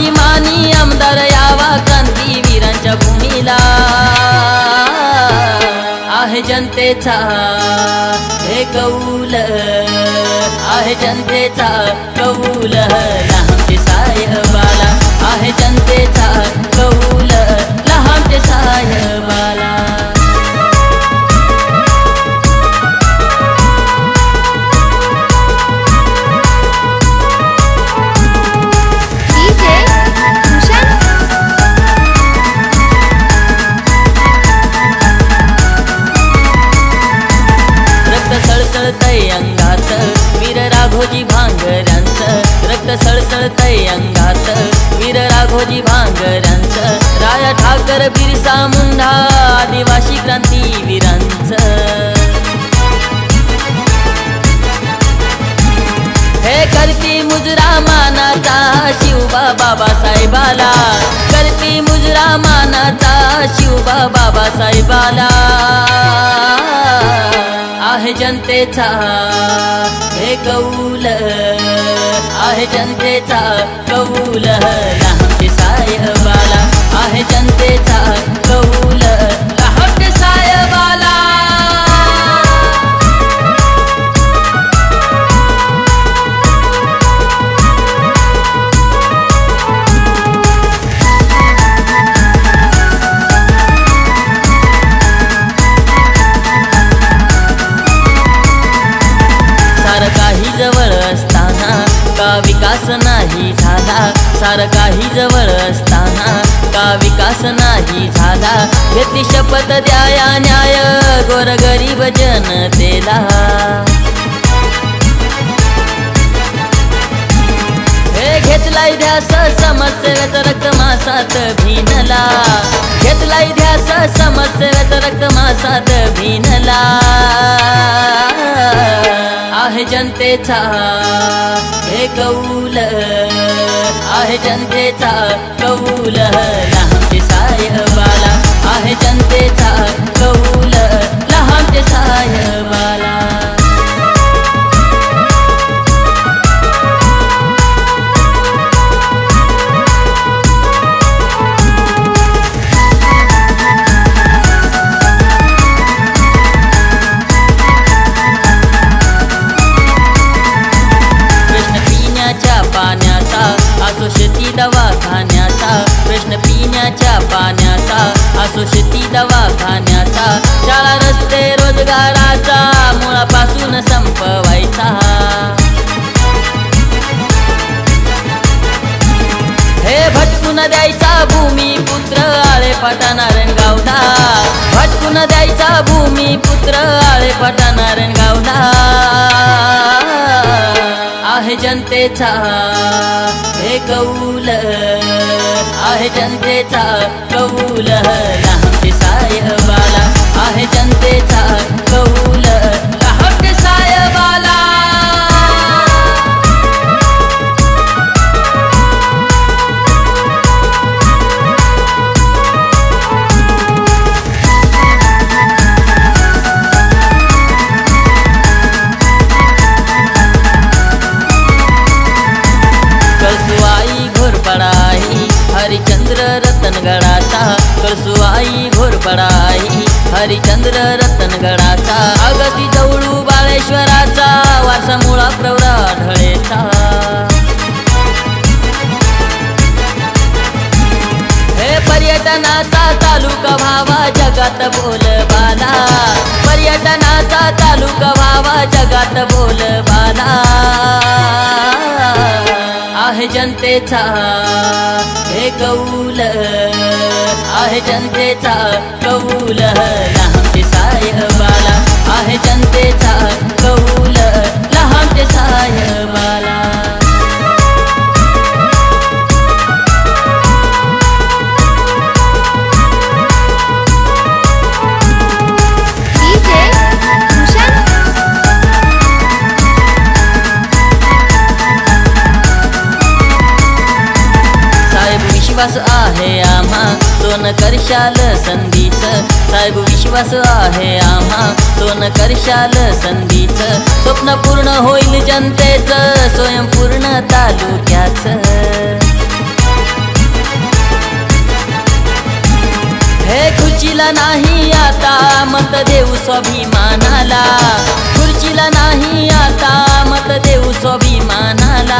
स्वाभिमानी आमदार यावा क्रांतीवीरांच्या भूमीला आहे जनतेचा हे कौल आहे जनतेचा कौल लहानचे साहेबाला आहे जनतेचा कौल लहानचे साहेबाला सळसळतय अंगात वीर राघोजी भांगऱ्यांचं रक्त सळसळतय अंगात वीर राघोजी भांगऱ्यांचं राया ठाकर बिरसा मुंडा आदिवासी क्रांतीवीरांचं हे करती मुजरा मानाचा शिवबा बाबासाहेबाला करती मुजरा मानाचा शिवबा बाबासाहेबाला आहे जनतेचा हे कौल आहे जनतेचा कौल लहानचे साहेबाला आहे जनतेचा कौल लहानचे साहेबाला जवळ असताना का विकास नाही झाला सारं काही जवळ असताना का विकास नाही झाला घेतली शपथ द्याया न्याय गोरगरीब जनतेला हे घेतलाय ध्यास समस्येत रक्तमासात भिनला घेतलाय ध्यास समस्येत रक्तमासात भिनला आहे जनतेचा हे कौल आहे जनतेचा कौल लहानचे साहेबाला आहे जनतेचा कौल लहानचे साहेबाला असो शेती दवाखान्याचा प्रश्न पिण्याच्या पाण्याचा असो शेती दवाखान्याचा शाळा रस्ते रोजगाराचा मुळापासून संपवायचा हे भटकून द्यायचा भूमिपुत्र आळेपाटा नारायणगावला भटकून द्यायचा भूमिपुत्र आळेपाटा नारायणगावला आहे जनतेचा हे कौल आहे जनतेचा कौल लहानचे साहेबाला आहे जनतेचा कौल लहानचे साहेबाला हरिचंद्र रतनगडाचा कळसुआई घोरपडाई हरिचंद्र रतनगडाचा अगदी जवळू बाळेश्वराचा वारसा मुळा प्रवरा ढळेचा हे पर्यटनाचा तालुका व्हावा जगात बोलबाला पर्यटनाचा तालुका व्हावा जगात बोलबाला आहे जनतेचा हे कौल आहे जनतेचा कौल लहानचे साहेबाला आहे जनतेचा कौल लहानचे साहेबाला विश्वास आहे आम्हा सोन करशाल संधीच साहेब विश्वास आहे आम्हा सोन करशाल संधीच स्वप्न पूर्ण होईल जनतेचं स्वयंपूर्ण तालुक्याचं हे खुर्चीला नाही आता मत देऊ स्वाभिमानाला, खुर्चीला नाही आता मत देऊ स्वाभिमानाला.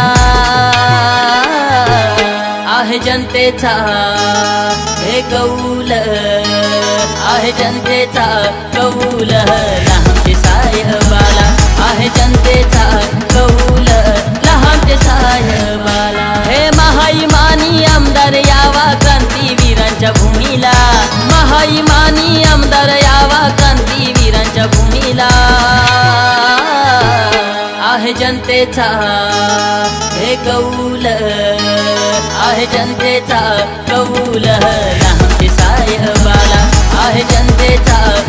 आहे जनतेचा हे कौल, आहे जनतेचा कौल लहान ते साहेबाला, आहे जनतेचा कौल लहान ते साहेबाला. हे महाइमानी आमदार यावा क्रांतीवीरांच्या भूमीला, महाइमानी आमदार यावा क्रांतीवीरांच्या भूमीला. आहे जनतेचा हे कौल, आहे जनतेचा कौल लहान ते साहेबाला, आहे जनतेचा